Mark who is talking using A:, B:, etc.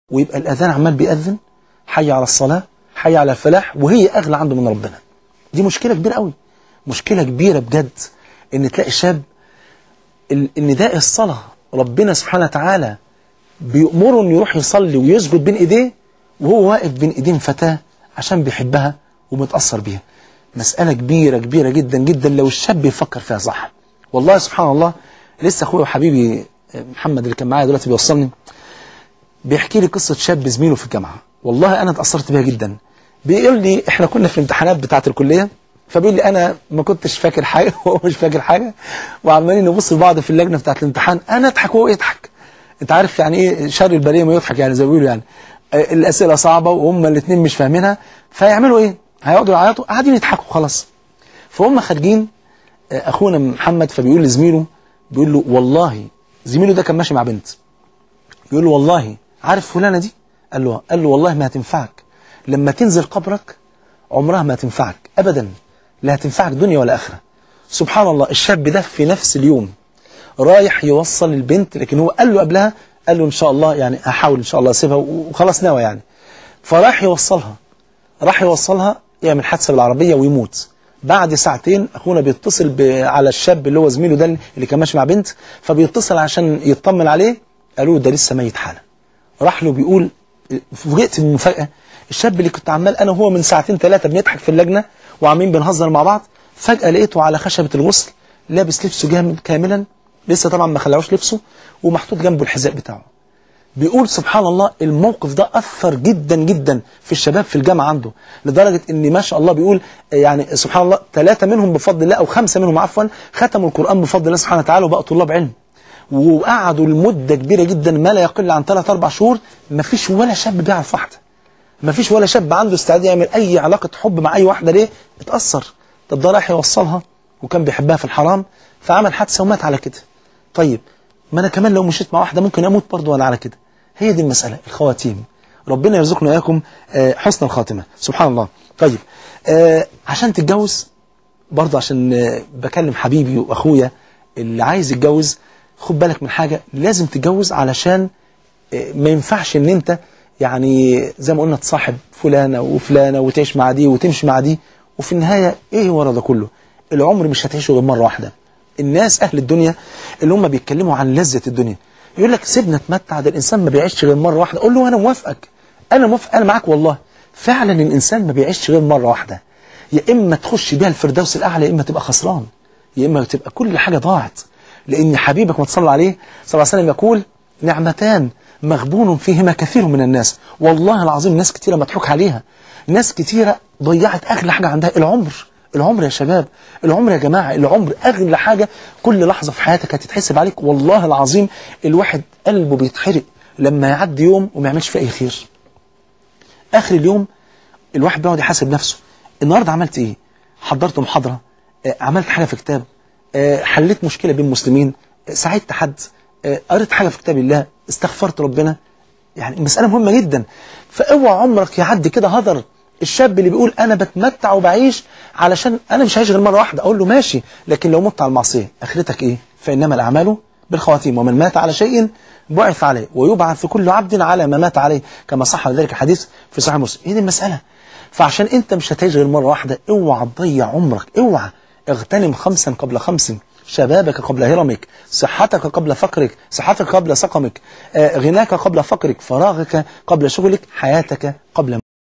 A: ويبقى الأذان عمال بيأذن حي على الصلاة حي على الفلاح وهي أغلى عنده من ربنا. دي مشكلة كبيرة قوي، مشكلة كبيرة بجد، إن تلاقي شاب النداء الصلاة ربنا سبحانه وتعالى بيأمره إنه يروح يصلي ويسجد بين إيديه وهو واقف بين إيدين فتاة عشان بيحبها ومتأثر بيها. مسألة كبيرة كبيرة جدا جدا لو الشاب يفكر فيها صح. والله سبحان الله، لسه أخوي وحبيبي محمد اللي كان معايا دلوقتي بيوصلني بيحكي لي قصة شاب زميله في الجامعة، والله أنا اتأثرت بيها جدا. بيقول لي إحنا كنا في الامتحانات بتاعة الكلية، فبيقول لي أنا ما كنتش فاكر حاجة وهو مش فاكر حاجة، وعمالين نبص لبعض في اللجنة بتاعة الامتحان، أنا أضحك وهو يضحك. أنت عارف يعني إيه شر البلية ما يضحك، يعني زي ما بيقولوا، يعني الأسئلة صعبة وهم الاثنين مش فاهمينها، فيعملوا إيه؟ هيقعدوا يعيطوا قاعدين يضحكوا خلاص. فهم خارجين أخونا محمد فبيقول لزميله، بيقول له والله، زميله ده كان ماشي مع بنت، بيقول له والله عارف فلانة دي؟ قال له والله ما هتنفعك، لما تنزل قبرك عمرها ما هتنفعك أبدا، لا هتنفعك دنيا ولا آخرة. سبحان الله، الشاب ده في نفس اليوم رايح يوصل البنت، لكن هو قال له قبلها، قال له إن شاء الله يعني هحاول إن شاء الله أسيبها وخلاص ناوي يعني. فراح يوصلها، راح يوصلها يعمل حادثة بالعربية ويموت. بعد ساعتين أخونا بيتصل على الشاب اللي هو زميله ده اللي كان ماشي مع بنت، فبيتصل عشان يطمن عليه، قالوا ده لسه ميت حالا. راح له بيقول فوجئت من المفاجأة، الشاب اللي كنت عمال أنا وهو من ساعتين ثلاثة بنضحك في اللجنة وعاملين بنهزر مع بعض، فجأة لقيته على خشبة الغسل لابس لبسه جامد كاملا، لسه طبعا ما خلعوش لبسه، ومحطوط جنبه الحذاء بتاعه. بيقول سبحان الله الموقف ده أثر جدا جدا في الشباب في الجامعة عنده، لدرجة ان ما شاء الله بيقول يعني سبحان الله 3 منهم بفضل الله أو 5 منهم عفوا ختموا القرآن بفضل الله سبحانه وتعالى وبقوا طلاب علم، وقعدوا لمدة كبيرة جدا ما لا يقل عن 3-4 شهور. ما فيش ولا شاب بيعرف واحدة، ما فيش ولا شاب عنده استعداد يعمل أي علاقة حب مع أي واحدة. ليه؟ اتأثر. طب ده راح يوصلها وكان بيحبها في الحرام فعمل حادثة ومات على كده. طيب ما أنا كمان لو مشيت مع واحدة ممكن أموت برضه وأنا على كده. هي دي المسألة، الخواتيم. ربنا يرزقنا وإياكم حسن الخاتمة. سبحان الله. طيب عشان تتجوز برضه، عشان بكلم حبيبي وأخويا اللي عايز يتجوز، خد بالك من حاجة، لازم تتجوز علشان ما ينفعش ان انت يعني زي ما قلنا تصاحب فلانة وفلانة وتعيش مع دي وتمشي مع دي، وفي النهاية ايه ورا ده كله؟ العمر مش هتعيشه غير مرة واحدة. الناس اهل الدنيا اللي هم بيتكلموا عن لذة الدنيا يقول لك سيبنا اتمتع، ده الانسان ما بيعيش غير مرة واحدة. اقول له انا موافقك، انا موافق، انا معاك والله. فعلا الانسان ما بيعيش غير مرة واحدة، يا اما تخش بيها الفردوس الاعلى يا اما تبقى خسران، يا اما تبقى كل حاجة ضاعت. لأن حبيبك ما تصلى عليه صلى الله عليه وسلم يقول نعمتان مغبون فيهما كثير من الناس. والله العظيم ناس كثيرة مضحوك عليها، ناس كثيرة ضيعت أغلى حاجة عندها، العمر يا شباب، العمر يا جماعة، العمر أغلى حاجة. كل لحظة في حياتك هتتحسب عليك. والله العظيم الواحد قلبه بيتحرق لما يعدي يوم وما يعملش فيه أي خير. آخر اليوم الواحد بيقعد يحاسب نفسه، النهاردة عملت إيه؟ حضرت محاضرة، عملت حاجة في كتاب، حليت مشكلة بين مسلمين، ساعدت حد، قريت حاجة في كتاب الله، استغفرت ربنا. يعني مسألة مهمة جدا. فاوعى عمرك يعدي كده هدر. الشاب اللي بيقول أنا بتمتع وبعيش علشان أنا مش هعيش غير مرة واحدة، أقول له ماشي، لكن لو مت على المعصية آخرتك إيه؟ فإنما الأعمال بالخواتيم، ومن مات على شيء بعث عليه ويبعث كل عبد على ما مات عليه، كما صح ذلك الحديث في صحيح مسلم. هي دي المسألة. فعشان أنت مش هتعيش غير مرة واحدة، اوعى تضيع عمرك، اوعى. اغتنم 5 قبل 5، شبابك قبل هرمك، صحتك قبل فقرك، صحتك قبل سقمك، غناك قبل فقرك، فراغك قبل شغلك، حياتك قبل